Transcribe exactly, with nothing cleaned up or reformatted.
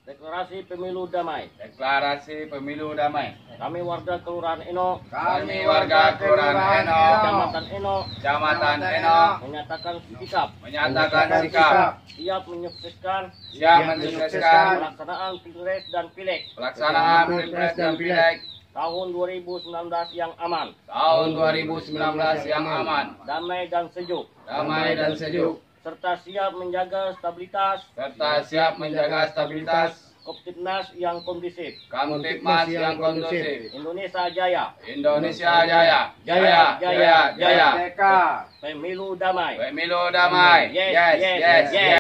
Deklarasi Pemilu Damai. Deklarasi Pemilu Damai. Kami warga Kelurahan Eno, Kami warga Kelurahan Eno, Kecamatan Eno, Kecamatan Eno, menyatakan sikap menyatakan sikap siap menyukseskan siap menyukseskan pelaksanaan Pilpres dan Pileg pelaksanaan Pilpres dan Pileg tahun dua ribu sembilan belas yang aman, tahun dua ribu sembilan belas yang aman, damai dan sejuk, damai dan sejuk, serta siap menjaga stabilitas serta siap menjaga stabilitas Koptimnas yang kondusif. Kamtipmas yang kondusif. Indonesia Jaya. Indonesia Jaya. Jaya, Jaya, Jaya. Pemilu damai. Pemilu damai. Yes, Yes, yes, yes, yes. yes.